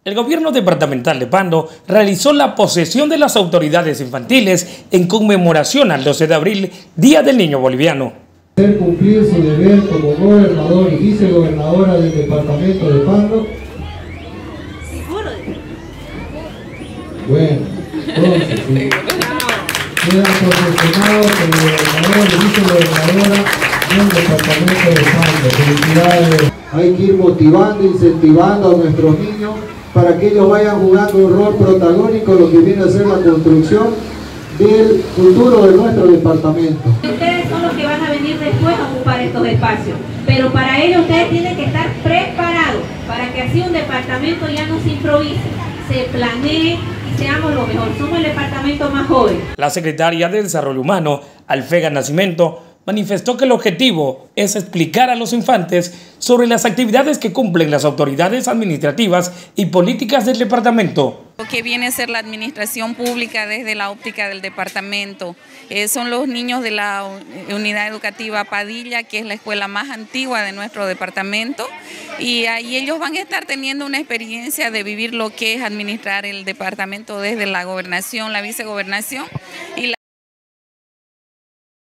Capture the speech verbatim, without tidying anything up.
El gobierno departamental de Pando realizó la posesión de las autoridades infantiles en conmemoración al doce de abril, Día del Niño Boliviano. Hacer cumplir su deber como gobernador y vicegobernadora del departamento de Pando. Bueno, entonces, sí. Quedan posesionados como gobernador y vicegobernadora del departamento de Pando. Felicidades. Hay que ir motivando, incentivando a nuestros niños para que ellos vayan jugando un rol protagónico, lo que viene a ser la construcción del futuro de nuestro departamento. Ustedes son los que van a venir después a ocupar estos espacios, pero para ello ustedes tienen que estar preparados para que así un departamento ya no se improvise, se planee y seamos lo mejor. Somos el departamento más joven. La secretaria de Desarrollo Humano, Alfega Nacimiento, manifestó que el objetivo es explicar a los infantes sobre las actividades que cumplen las autoridades administrativas y políticas del departamento. Lo que viene a ser la administración pública desde la óptica del departamento. Eh, son los niños de la unidad educativa Padilla, que es la escuela más antigua de nuestro departamento, y ahí ellos van a estar teniendo una experiencia de vivir lo que es administrar el departamento desde la gobernación, la vicegobernación y la